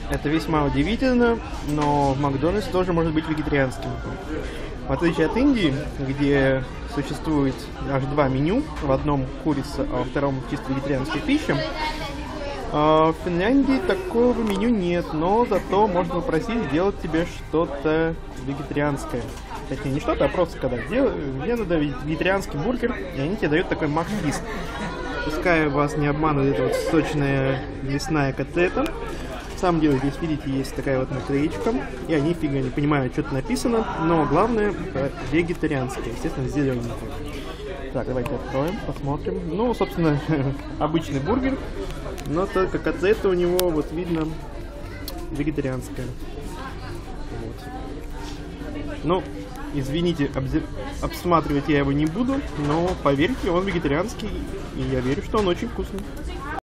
Это весьма удивительно, но в Макдональдсе тоже может быть вегетарианским. В отличие от Индии, где существует аж два меню, в одном курица, а во втором чисто вегетарианская пища, в Финляндии такого меню нет, но зато можно попросить сделать тебе что-то вегетарианское. Точнее, не что-то, а просто когда мне надо вегетарианский бургер, и они тебе дают такой мак-фист. Пускай вас не обманывает эта вот сочная мясная котлета. На самом деле, здесь, видите, есть такая вот наклеечка, и они фига не понимают, что тут написано, но главное, вегетарианское, естественно, зелененькое. Так, давайте откроем, посмотрим. Ну, собственно, обычный бургер, но только котлета у него, вот видно, вегетарианская. Вот. Ну, извините, обсматривать я его не буду, но поверьте, он вегетарианский, и я верю, что он очень вкусный.